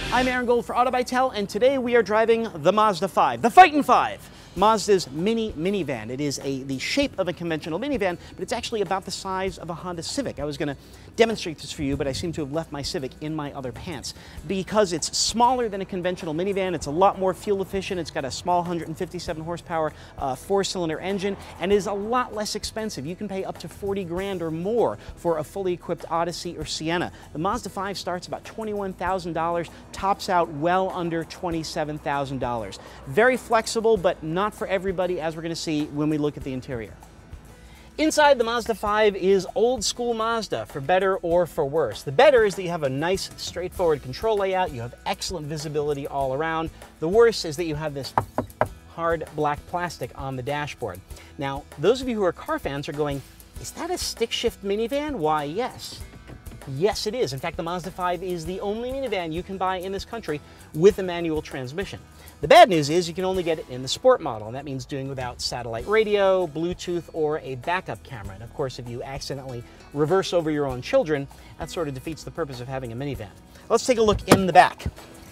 I'm Aaron Gold for Autobytel, and today we are driving the Mazda 5, the Fightin' 5. Mazda's minivan. It is the shape of a conventional minivan, but it's actually about the size of a Honda Civic. I was going to demonstrate this for you, but I seem to have left my Civic in my other pants. Because it's smaller than a conventional minivan, it's a lot more fuel efficient, it's got a small 157 horsepower four-cylinder engine, and is a lot less expensive. You can pay up to 40 grand or more for a fully equipped Odyssey or Sienna. The Mazda 5 starts about $21,000, tops out well under $27,000. Very flexible, but not for everybody, as we're going to see when we look at the interior. Inside the Mazda 5 is old school Mazda, for better or for worse. The better is that you have a nice, straightforward control layout, you have excellent visibility all around. The worse is that you have this hard black plastic on the dashboard. Now, those of you who are car fans are going, is that a stick shift minivan? Why, yes. Yes, it is. In fact, the Mazda 5 is the only minivan you can buy in this country with a manual transmission. The bad news is you can only get it in the sport model, and that means doing without satellite radio, Bluetooth, or a backup camera. And of course, if you accidentally reverse over your own children, that sort of defeats the purpose of having a minivan. Let's take a look in the back.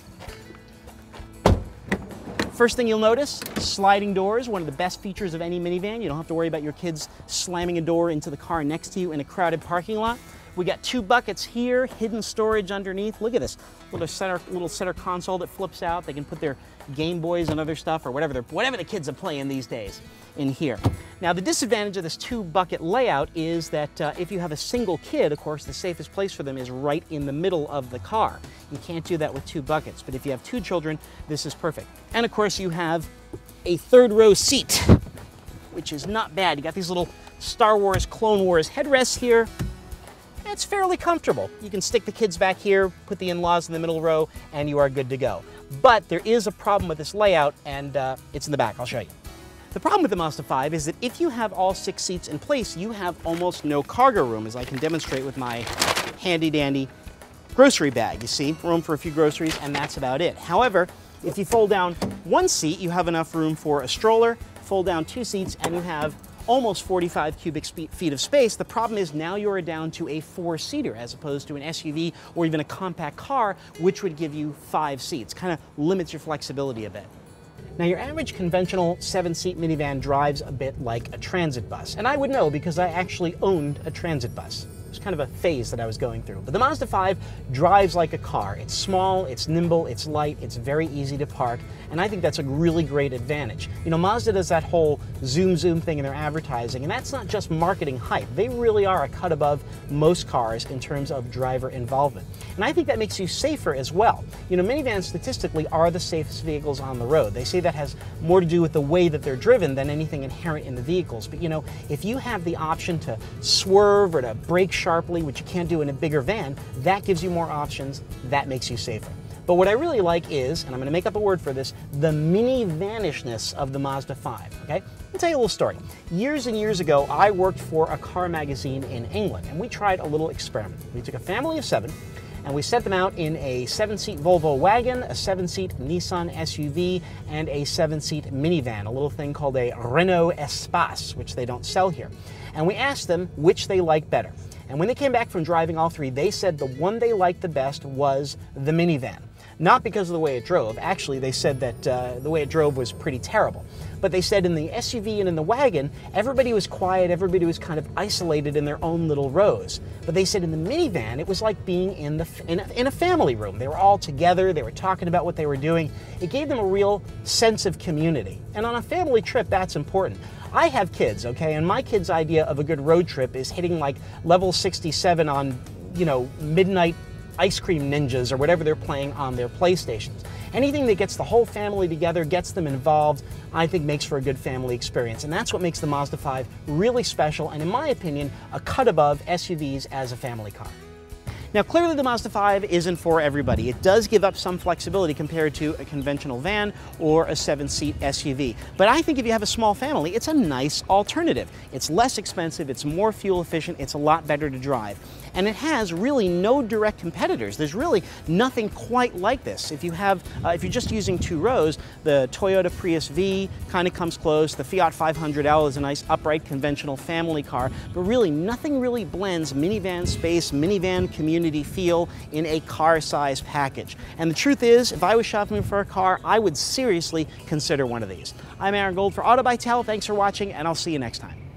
First thing you'll notice, sliding doors, one of the best features of any minivan. You don't have to worry about your kids slamming a door into the car next to you in a crowded parking lot. We got two buckets here, hidden storage underneath. Look at this little center console that flips out. They can put their Game Boys and other stuff, or whatever the kids are playing these days, in here. Now, the disadvantage of this two-bucket layout is that if you have a single kid, of course, the safest place for them is right in the middle of the car. You can't do that with two buckets, but if you have two children, this is perfect. And of course, you have a third-row seat, which is not bad. You got these little Star Wars, Clone Wars headrests here. It's fairly comfortable. You can stick the kids back here, put the in-laws in the middle row, and you are good to go. But there is a problem with this layout, and it's in the back. I'll show you. The problem with the Mazda 5 is that if you have all 6 seats in place, you have almost no cargo room, as I can demonstrate with my handy-dandy grocery bag. You see, room for a few groceries, and that's about it. However, if you fold down one seat, you have enough room for a stroller. Fold down 2 seats, and you have almost 45 cubic feet of space. The problem is now you're down to a 4-seater as opposed to an SUV or even a compact car, which would give you 5 seats. Kind of limits your flexibility a bit. Now, your average conventional 7-seat minivan drives a bit like a transit bus. And I would know because I actually owned a transit bus. It was kind of a phase that I was going through. But the Mazda 5 drives like a car. It's small, it's nimble, it's light, it's very easy to park, and I think that's a really great advantage. You know, Mazda does that whole zoom thing in their advertising, and that's not just marketing hype. They really are a cut above most cars in terms of driver involvement. And I think that makes you safer as well. You know, minivans statistically are the safest vehicles on the road. They say that has more to do with the way that they're driven than anything inherent in the vehicles. But you know, if you have the option to swerve or to brake sharply, which you can't do in a bigger van, that gives you more options, that makes you safer. But what I really like is, and I'm going to make up a word for this, the minivanishness of the Mazda 5, okay? I'll tell you a little story. Years and years ago, I worked for a car magazine in England, and we tried a little experiment. We took a family of 7, and we sent them out in a 7-seat Volvo wagon, a 7-seat Nissan SUV, and a 7-seat minivan, a little thing called a Renault Espace, which they don't sell here. And we asked them which they liked better. And when they came back from driving all 3, they said the one they liked the best was the minivan. Not because of the way it drove. Actually, they said that the way it drove was pretty terrible. But they said in the SUV and in the wagon, everybody was quiet, everybody was kind of isolated in their own little rows. But they said in the minivan, it was like being in a family room. They were all together, they were talking about what they were doing. It gave them a real sense of community. And on a family trip, that's important. I have kids, okay, and my kids' idea of a good road trip is hitting like level 67 on, you know, midnight ice cream ninjas or whatever they're playing on their PlayStations. Anything that gets the whole family together, gets them involved, I think makes for a good family experience. And that's what makes the Mazda 5 really special and, in my opinion, a cut above SUVs as a family car. Now, clearly the Mazda 5 isn't for everybody. It does give up some flexibility compared to a conventional van or a 7-seat SUV. But I think if you have a small family, it's a nice alternative. It's less expensive, it's more fuel efficient, it's a lot better to drive. And it has really no direct competitors. There's really nothing quite like this. If you're just using 2 rows, the Toyota Prius V kind of comes close. The Fiat 500L is a nice upright conventional family car, but really nothing really blends minivan space, minivan community, community feel in a car-size package. And the truth is, if I was shopping for a car, I would seriously consider one of these. I'm Aaron Gold for Autobytel. Thanks for watching, and I'll see you next time.